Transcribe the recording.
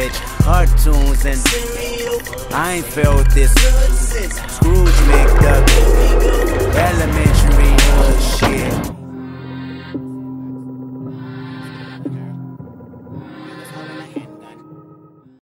cartoons, and I ain't felt this. Scrooge me.